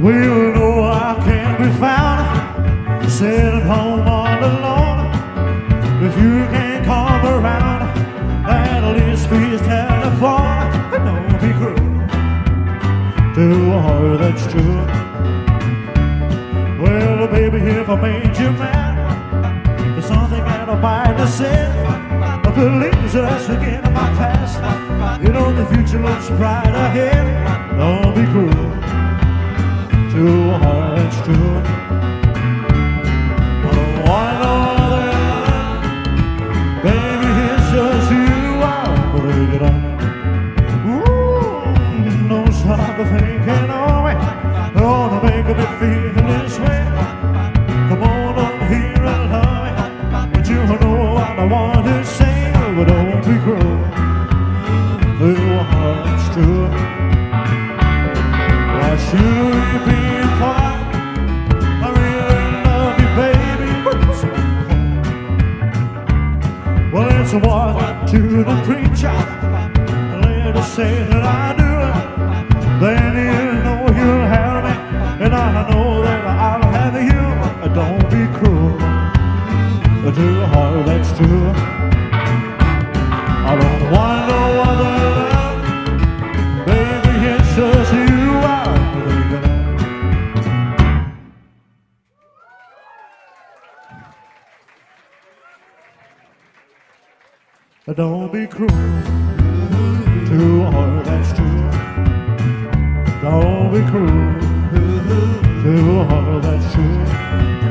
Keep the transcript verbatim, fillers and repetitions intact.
Well, no, I can't be found sitting home all alone. If you can't come around, at least please telephone. Don't be cruel to a heart that's true. Well, baby, if I made you mad, there's something that I might have said. I believe that's again in my past. You know the future looks bright ahead. Don't be cruel to a heart that's true. I don't want no other love. Baby, it's just you I'll break it up. Ooh, no stop thinking on me. Gonna make me feel this way. Come on up here and love me. But you know what I want to say. But don't be cruel to a heart that's true. Why should you be apart? I really love you, baby. Well, it's a walk to the preacher. Let us say that I do. Then you know you'll have me, and I know that I'll have you. Don't be cruel to a heart that's true. I don't want no other love. Baby, it's just you I'm thinking of. Don't be cruel to a heart that's true. Don't be cruel to a heart that's true.